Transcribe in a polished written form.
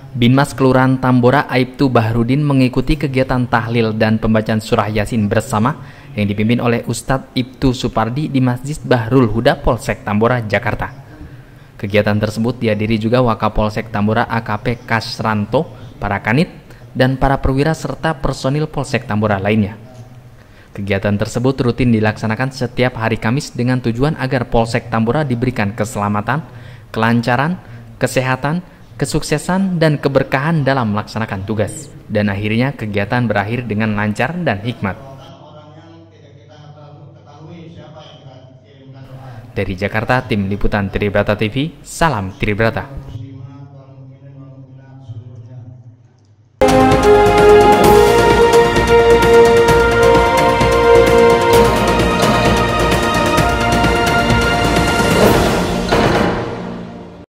Binmas Kelurahan Tambora Aibtu Bahrudin mengikuti kegiatan tahlil dan pembacaan surah Yasin bersama yang dipimpin oleh Ustadz Ibtu Supardi di Masjid Bahrul Huda Polsek Tambora, Jakarta. Kegiatan tersebut dihadiri juga Wakapolsek Tambora AKP Kasranto, para kanit, dan para perwira serta personil Polsek Tambora lainnya. Kegiatan tersebut rutin dilaksanakan setiap hari Kamis dengan tujuan agar Polsek Tambora diberikan keselamatan, kelancaran, kesehatan, kesuksesan, dan keberkahan dalam melaksanakan tugas. Dan akhirnya kegiatan berakhir dengan lancar dan hikmat. Dari Jakarta, tim liputan Tribrata TV, salam Tribrata.